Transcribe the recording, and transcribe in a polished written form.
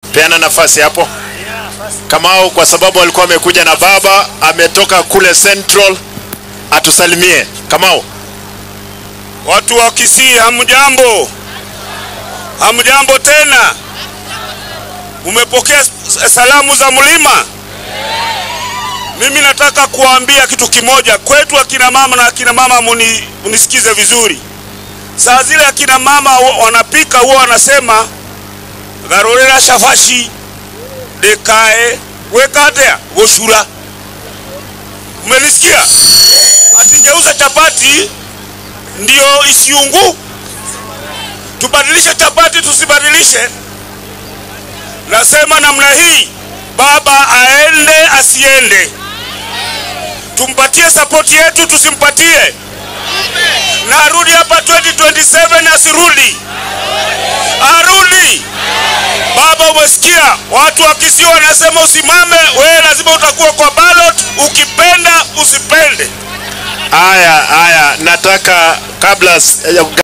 Peana nafasi hapo. Kamau, kwa sababu alikuwa amekuja na baba, ametoka kule Central, atusalimie. Kamau. Watu wa Kisii, hamjambo? Hamjambo tena? Umepokea salamu za mlima? Mimi nataka kuambia kitu kimoja. Kwetu akina mama na akina mama munisikize vizuri. Saa zile akina mama wanapika huwa wanasema garorera shafashi dekae wekatea goshura. Umenisikia? Atingeuza chapati ndio isiungu. Tubadilishe chapati, tusibadilishe. Nasema namna hii, baba aende asiende, tumpatie support yetu, tusimpatie. Na arudi hapa 2027 asirudi. Arudi. Baba, umesikia? Watu wa Kisii wanasema usimame, wewe lazima utakuwa kwa ballot, ukipenda usipende. Aya, nataka kabla